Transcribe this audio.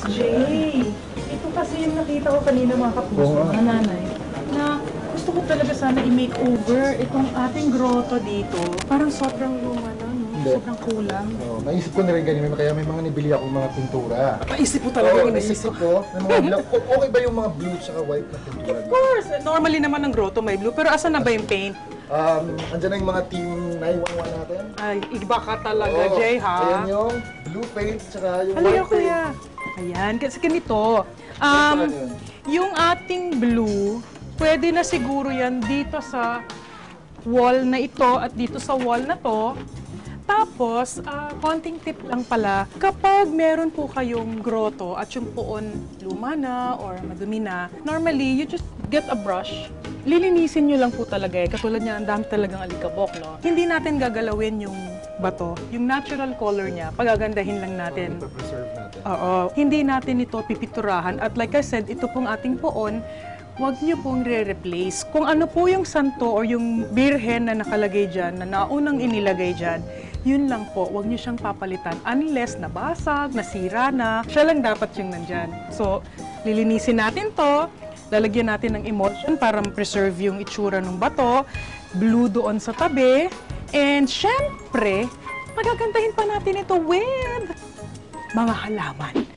Jay, ito kasi yung nakita ko kanina mga kapuso, mga nanay, na gusto ko talaga sana i-makeover itong ating grotto dito. Parang sobrang luma na, no? Sobrang kulang. Oh, naisip ko na rin ganyan, kaya may mga nabili akong mga pintura. Naisip mo talaga Oo, yung naisip ko. May mga black. Okay ba yung mga blue at white na pintura? Of course! Normally naman ang grotto may blue, pero asan na ba yung paint? Andyan na yung mga team 911 natin. Ay, iba ka talaga, Oo, Jay, ha? Ayan yung blue paint, tsaka yung Halika, white paint. kuya. Ayan, kasi ganito. Ano yun? Yung ating blue, pwede na siguro yan dito sa wall na ito at dito sa wall na to. Tapos, konting tip lang pala, kapag meron po kayong grotto at yung poon luma na or madumi na, normally, you just get a brush. Lilinisin nyo lang po talaga eh. Katulad niya, ang dami talagang alikabok, no? Hindi natin gagalawin yung bato. Yung natural color niya, pagagandahin lang natin. Preserve natin. Oo. Hindi natin ito pipiturahan. At like I said, ito pong ating poon, huwag niyo pong re-replace. Kung ano po yung santo o yung birhen na nakalagay dyan, na naunang inilagay dyan, yun lang po, huwag niyo siyang papalitan unless nabasag, nasira na, siya lang dapat yung nandyan. So, lilinisin natin to, lalagyan natin ng emulsion para ma-preserve yung itsura ng bato, blue doon sa tabi, and syempre, magagandahin pa natin ito with mga halaman.